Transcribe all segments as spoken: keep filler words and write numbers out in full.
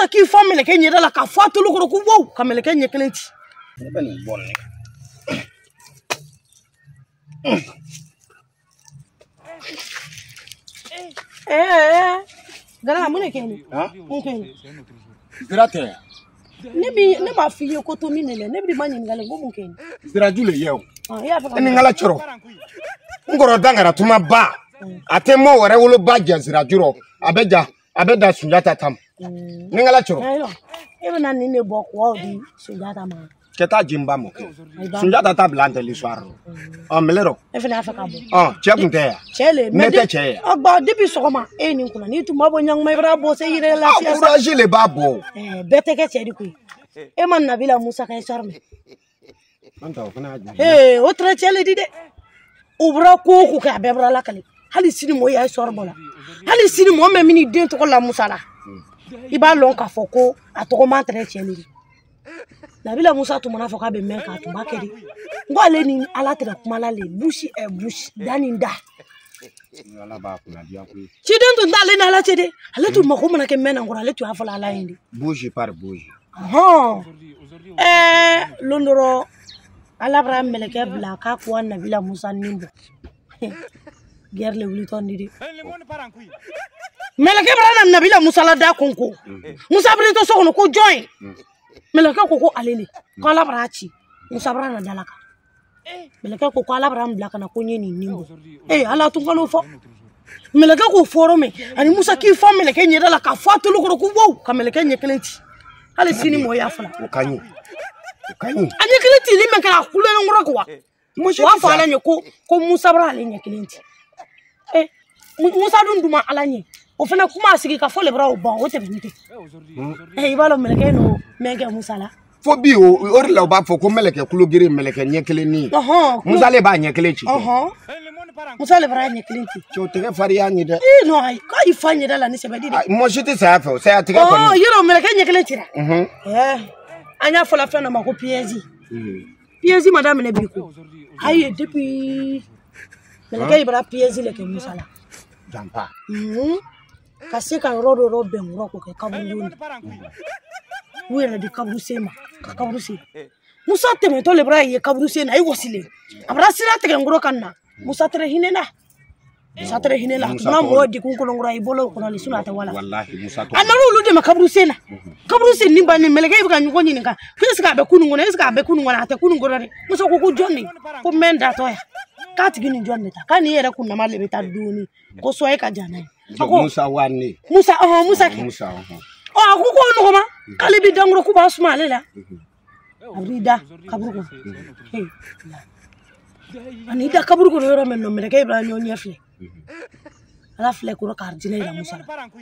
Musa k'i fa meleke ɲɛda la ka fɔ a tulu kɔrɔ ko wow ka meleke ɲɛ kelen ci. Ne bɛ nin bɔ ne. Eh, gara mun ne kɛ ni? Mun kɛ ni? Sira tɛ. Ne bi ne m'a f'i ye ko to min ne la ne bi ma ɲininkali ko mun kɛ ni? Siraju le ye o. Ah, i y'a fɔ ka Ni ngala cɔrɔ. N kɔrɔ dangara tuma ba. A tɛ mɔ wɛrɛ wolo ba jɛ siraju rɔ. A bɛ ja a bɛ da Sunjata tam. Ni ngala cɔrɔ. Ayiwa, e bɛ na nin de bɔ k'aw di Sunjata ma. Kɛ taa jimba mɔ kɛ. Sunjata ta bila an tɛ l'histoire rɔ. Ɔ mɛlɛ rɔ. E fana y'a fɛ ka bɔ. Ɔ cɛ kun tɛ yan. Cɛ le. Ne tɛ cɛ ye. Ɔ ba depuis sɔgɔma e ye nin kunna n'i tun ma bɔ ɲankuma i b'a bɔ se yɛrɛ lafiya sa. Courage le b'a bɔ. Eh, bɛɛ tɛ kɛ cɛ de koyi. E ma Nabila Musa ka histoire mɛn. An ta o fana y'a jɔ. Eh, o tɛrɛ cɛ le di dɛ. U bɔra ko o ko kɛ a bɛɛ bɔra lakale. Hali sini mɔgɔ y'a histoire bɔ la. Hali sini mɔgɔ min bɛ den tɔgɔ la Musa la. I b'a lɔn k'a fɔ ko a tɔgɔ man tɛrɛ cɛ le di. Nabila Musa tun mana fɔ k'a bɛ mɛn k'a tun b'a kɛ de. N ko ale ni Ala tɛrɛ kuma la le bouche est bouche da ni da. Ala b'a kunna diya koyi. Ciden tun t'ale ni Ala cɛ de. Ale tun mako mana kɛ mɛn na nkɔrɔ ale tun y'a fɔ Ala ye de. Bouge par bouge. Ɔhɔn. Ɛɛ londɔrɔ Ala bara mɛlɛkɛ bila k'a ko a Nabila Musa ni bɔ. Guerre le wulitɔ ni de. Mɛlɛkɛ bara na Nabila Musa la da konko. Musa biritɔ so kɔnɔ ko jɔn ye. Mɛlɛkɛ ko ko ale le. Ko Ala bara ci. Musa bara na dala kan. Mɛlɛkɛ ko ko Ala bara bila kana ko nye nin nin bɔ. Eh Ala tun kalo fɔ. Mɛlɛkɛ ko fɔrɔ mɛ ani Musa k'i fa mɛlɛkɛ ɲɛda la ka fɔ a tulu kɔrɔ ko wow ka mɛlɛkɛ ɲɛ kelen ci. Hali sini mɔgɔ y'a fɔ la. O ka ɲi. O ka ɲi. A ɲɛ kelen cili mɛ kɛra kulelen kɔrɔ quoi. U b'a fɔ Ala ɲɛ ko ko Musa bara ale ɲɛ kelen ci. Eh Musa dun duma Ala ɲɛ. O fana kuma a sigi ka fɔ le bara o ban o tɛmɛni tɛ. Eh i b'a dɔn mɛlɛkɛ n'o mɛn kɛ Musa la. Fo bi o o de la u b'a fɔ ko mɛlɛkɛ kulo gere mɛlɛkɛ ɲɛ kelen ni. Musa le b'a ɲɛ kelen ci. Musa le bara ɲɛ kelen ci. Cɛ o tɛgɛ farinya ɲi dɛ. Eh non ayi k'a fa ɲɛda la ni sɛbɛdi dɛ. Mɔgɔ si tɛ saya fɛ o saya tigɛ kɔni. Ɔ yɔrɔ mɛlɛkɛ ɲɛ kelen cira. Eh an y'a fɔla fɛn dɔ ma ko piège. Piège ma daminɛ bi ko. Ayi depuis mɛlɛkɛ bara piège le kɛ Musa la. Janpa. Ka se ka yɔrɔ dɔ yɔrɔ bɛn yɔrɔ ko kɛ kaburu. U yɛrɛ di kaburu sen ma ka kaburu sen. Musa tɛmɛtɔ le bara ye kaburu sen na ayi wasilen. A bara sira tigɛ ngoro kan na. Musa tɛrɛ hinɛ na. Musa tɛrɛ hinɛ la. Tuma mɔgɔ di kun kɔnɔ i bolo kɔnɔ le suna tɛ wala. Wallahi Musa to. A nana olu de ma kaburu sen na. Kaburu sen ni ba ni mɛlɛkɛ bɛ ka ɲɔgɔn ɲininka. Ko est-ce que a bɛ kunun kɔnɔ est-ce que a bɛ kunun kɔnɔ a tɛ kunun kɔnɔ dɛ. Musa ko ko jɔn de ko mɛn datɔ ya. K'a tigi ni jɔn de ta. K'a ni yɛrɛ kun nama le bɛ taa duni. Ko so e ka jan n'a ye. Musa wani. Musa ɔhɔn Musa kɛ. Musa ɔhɔn. Ɔ a ko ko nɔgɔma k'ale bi dangoro k'u b'a suma ale la. A b'i da kaburu kɔnɔ. Ani da kaburu kɔnɔ yɔrɔ min nɔ mɛlɛkɛ b'a ɲɔ ɲɛ filɛ. Ala filɛ kɔrɔ ka arijinɛ yira Musa la.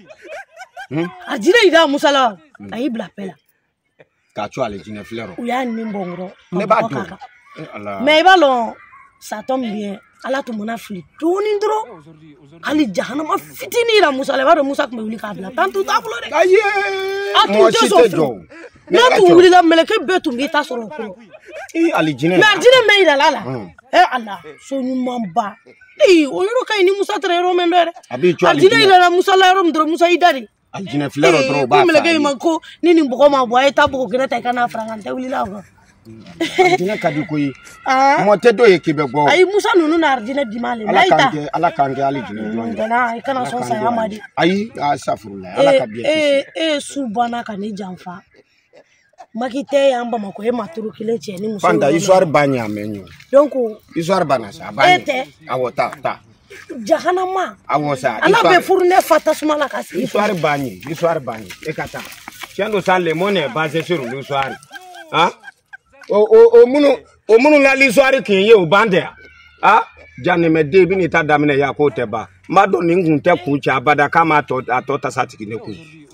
Arijinɛ yira Musa la a y'i bila bɛɛ la. K'a to ale jinɛ filɛ rɔ. U y'a nin bɔ n kɔrɔ. Ne b'a dɔn. Mais i b'a dɔn ça tombe bien Ala tun mana fili dɔɔni dɔrɔn hali jahanama fitinin yira Musa la i b'a dɔn Musa tun bɛ wuli k'a bila tan tun t'a bolo dɛ. Ayi a tun tɛ sɔn fiyewu n'a tun wulila mɛlɛkɛ bɛɛ tun b'i ta sɔrɔ o kɔrɔ. Ali jinɛ. Mais arijinɛ mɛ yira la la. Eh Ala so ɲumanba. Ee o yɔrɔ ka ɲi ni Musa tɛrɛ yɔrɔ mɛn dɔ yɛrɛ. A b'i to ali jinɛ. Arijinɛ yira Musa la yɔrɔ min dɔrɔn Musa y'i da de. Ali jinɛ filɛ yɔrɔ dɔrɔn o b'a fɔ. Mɛlɛkɛ in ma ko ni nin bɔgɔ ma bɔ a ye taa bɔgɔ kɛnɛ ta i ka n'a fara n tɛ wulila o kan. Arijinɛ ka di koyi. Mɔgɔ tɛ dɔ ye k'i bɛ bɔ. Ayi Musa ninnu na arijinɛ di ma ale. Ala k'an kɛ Ala k'an kɛ ali jinɛ dɔrɔn. Gana i kana sɔn saya ma de. Ayi a safurula Ala ka biɲɛ kisi. E e su banna ka ne janfa. Maki tɛ yan Bamakɔ e ma turu kelen cɛ ni muso. Fanta histoire ba ɲɛ a mɛn ɲɔ. Donc histoire banna sa a ba ɲɛ. E tɛ. Awɔ ta ta. Jahanama. Awɔ sa. Ala bɛ furu ne fa tasuma la ka sigi. Histoire ba ɲɛ histoire ba ɲɛ e ka taa. Tiɲɛ don sa le monde est basé sur l'histoire. Hein? O o o munu o munu la l'histoire k'i ye o ban tɛ yan. Ah janimɛden bi n'i ta daminɛ yan k'o tɛ ban. N b'a dɔn nin kun tɛ kun cɛ abada k'a m'a tɔ a tɔ tasa tigi ne kun.